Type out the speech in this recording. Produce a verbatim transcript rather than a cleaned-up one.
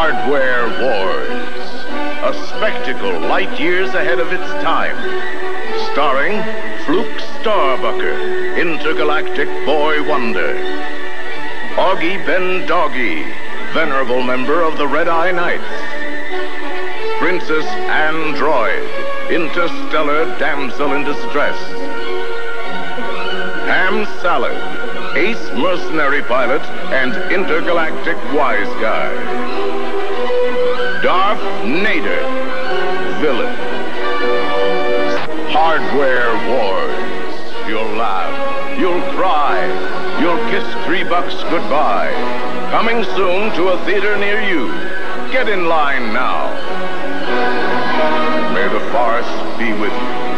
Hardware Wars, a spectacle light years ahead of its time. Starring Fluke Starbucker, intergalactic boy wonder. Augie Ben Doggy, venerable member of the Red Eye Knights. Princess Android, interstellar damsel in distress. Ham Salad, ace mercenary pilot and intergalactic wise guy. Darth Nader, villain. Hardware Wars. You'll laugh, you'll cry, you'll kiss three bucks goodbye. Coming soon to a theater near you. Get in line now. May the farce be with you.